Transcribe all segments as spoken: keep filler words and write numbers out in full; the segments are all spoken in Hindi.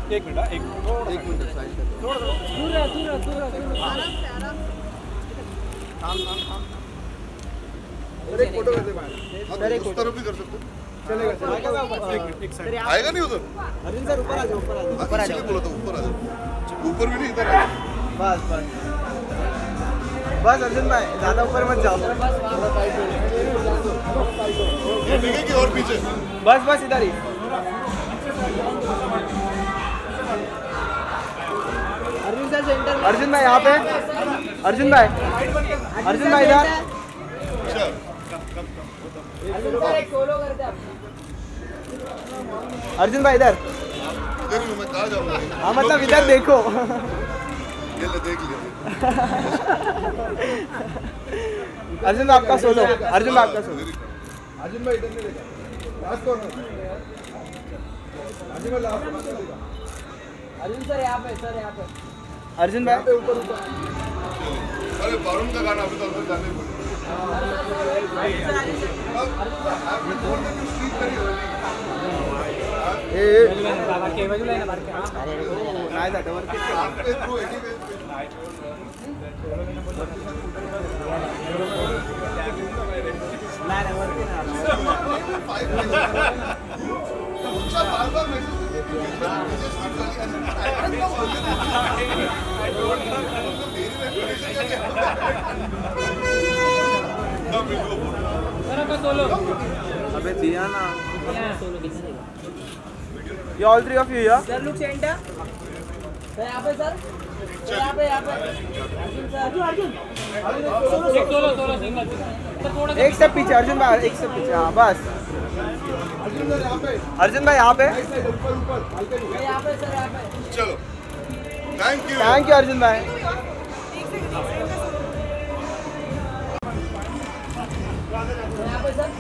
एक मिनट एक मिनट एक मिनट साइड थोड़ा दूर है दूर है दूर है आराम से आराम से काम काम काम अरे एक फोटो कर दे भाई सर एक फोटो भी कर सकते हो चलेगा चलेगा एक मिनट एक साइड आएगा नहीं उधर अरविंद सर ऊपर आ जाओ ऊपर आ जाओ ऊपर आ जाओ बोला था ऊपर आ जाओ ऊपर भी नहीं इधर बस बस बस अर्जुन भाई ज्यादा ऊपर मत जाओ ये देखिए कि और पीछे बस बस इधर ही अर्जुन सर सेंटर अर्जुन भाई यहाँ पे अर्जुन भाई अर्जुन भाई इधर अर्जुन भाई इधर इधर मैं कहाँ जाऊँगा हाँ मतलब इधर देखो ये ले देख लिया अर्जुन भाई आपका सोलो अर्जुन भाई आपका सोलो अर्जुन भाई इधर नहीं देखा लास्ट कॉर्नर अर्जुन भाई लास्ट अर्जुन सर यहाँ पे सर यहाँ पे अर्जुन भाई पे ऊपर ऊपर अरे वरुण का गाना अभी तो अंदर जाने बोले ए बाबा के बाजूला आहे ना बारके अरे नाही जात वर किती नाही नाही वर किती अबे दिया ना You all three of you here? Sir, look center. Sir, यहाँ पे sir. Sir, यहाँ पे यहाँ पे. अर्जुन sir. अर्जुन अर्जुन. एक सोलो सोलो सिंगल. एक स्टेप पीछे अर्जुन भाई एक स्टेप पीछे हाँ बस. अर्जुन सर यहाँ पे. अर्जुन भाई यहाँ पे. ऊपर ऊपर. यहाँ पे सर यहाँ पे. चलो. Thank you. Thank you Arjun भाई. यहाँ पे sir.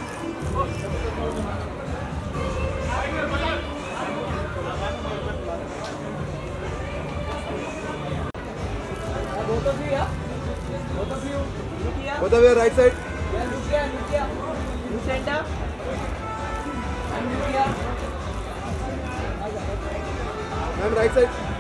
Both of you, yeah? Both of you. Look here. Both of you, right side. Yeah, look here, look here. You center. And look here. Ma'am, right side.